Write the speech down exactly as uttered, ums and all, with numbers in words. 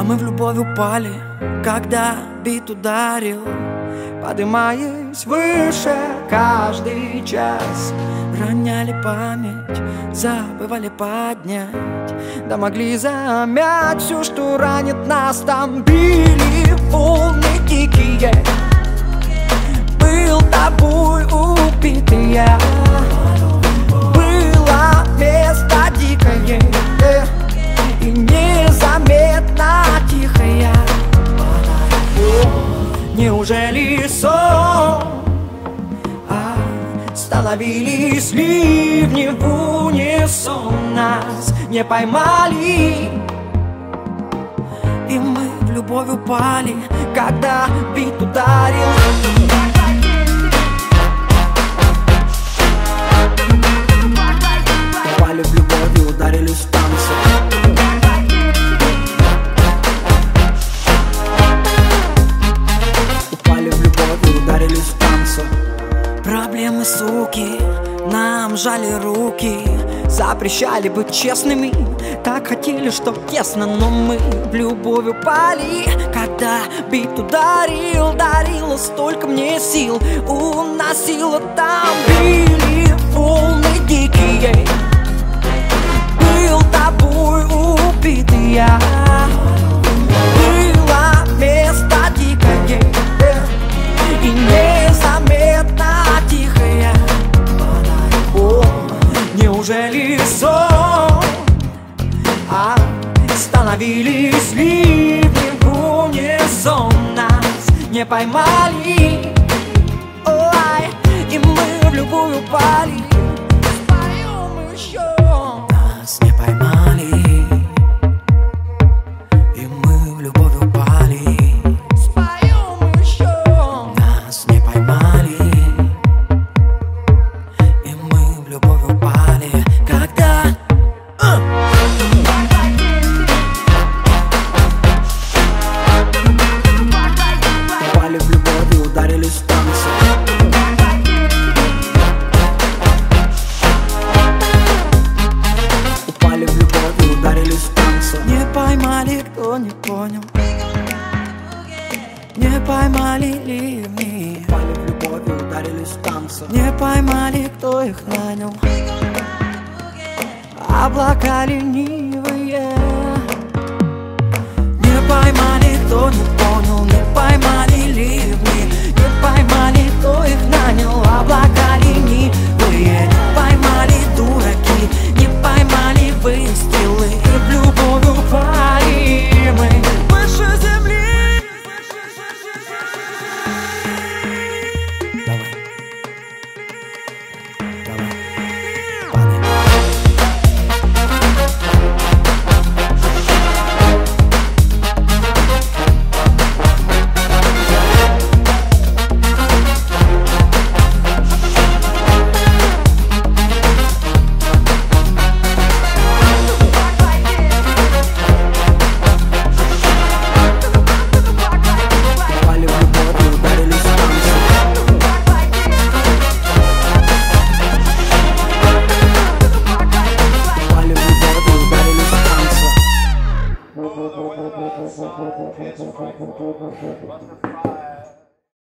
мы в любовь упали, когда бит ударил, подымаясь выше каждый час. Роняли память, забывали поднять, да могли замять все, что ранит нас. Там били волны дикие, был тобой убитый я. Было место дикое и незаметно тихое. Неужели сон? А становились ливни в унисон, нас не поймали, и мы в любовь упали, когда бит ударил. Упали в любовь и ударились в танце. Упали в любовь и ударились в танце. Проблемы, суки, нам жали руки, запрещали быть честными, так хотели, чтоб тесно, но мы в любовь упали, когда бит ударил, дарило столько мне сил, уносило. Там били волны дикие, был тобой убитый я. Было место дикое и незаметно тихое. О, неужели сон? А становились ливни в унисон, нас не поймали, ой, и мы в любовь упали. Споем еще. Нас не поймали, и мы в любовь упали. Споем еще. Нас не поймали, и мы в любовь упали. Когда упали в любовь и ударились в танце. Упали в любовь и ударились в танце. Не поймали, кто не понял, не поймали ливни. Упали в любовь и ударились в танце. Не поймали, кто их нанял, облака ленивые. Не поймали, кто не понял, не поймали ливни. Не поймали, кто их нанял,